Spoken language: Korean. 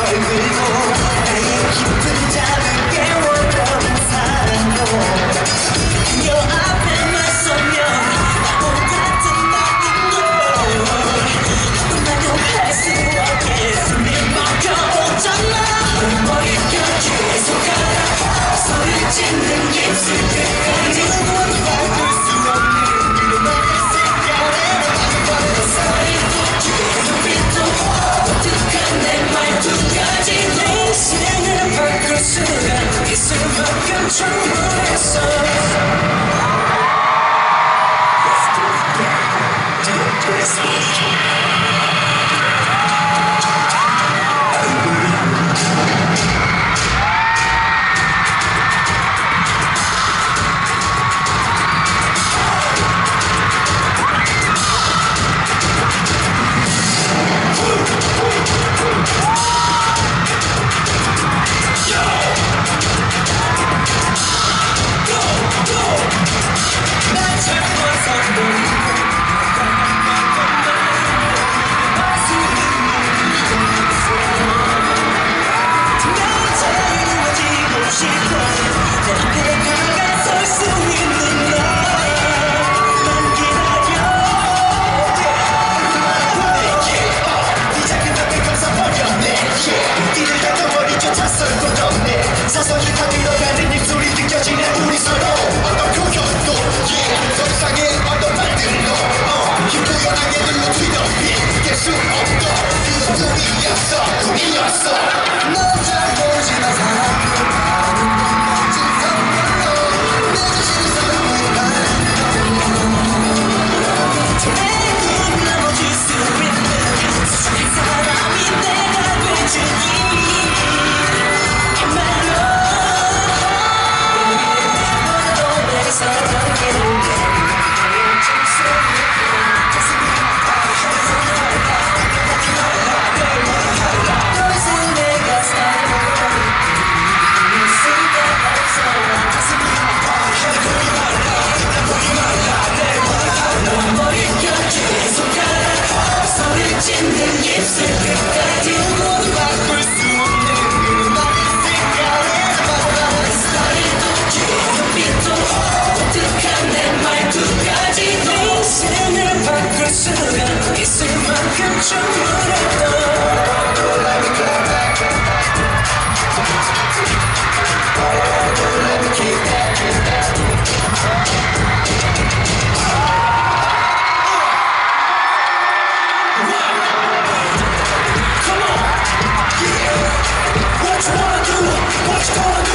얼굴도 나의 깊은 잠을 깨워버린 사랑도 그녀 앞에 나서면 똑같은 마음도 한번만도 할 수 없게 숨이 막혀오잖아 머릿결 손가락 소리 짓는 입술 끝까지 누구도 바꿀 수 없는 너의 색깔에 소리도 귀에도 빛도 독특한 내 말투까지 내 인생을 바꿀 수가 있을 만큼 충분했어 사선이 다 들어가는 입술이 느껴지네 우리 서로 어떤 표현도 더 이상의 어떤 말들도 희뿌연하게 들려주던 빛낼 수 없던 그건 꿈이었어 넌 잘 보지만 사랑을 하는 멋진 선물로 내 자신을 사랑을 내꿈 넘어질 수 있는 사람이 내가 돼주기 짓는 입술 끝까지 모두 바꿀 수 없는 너의 색깔에 스타일도 귀에도 빛도 독특한 내 말투까지 내 인생을 바꿀 수가 있을 만큼 충분했던 Let me come back Let me keep that What you wanna do? What you gonna do?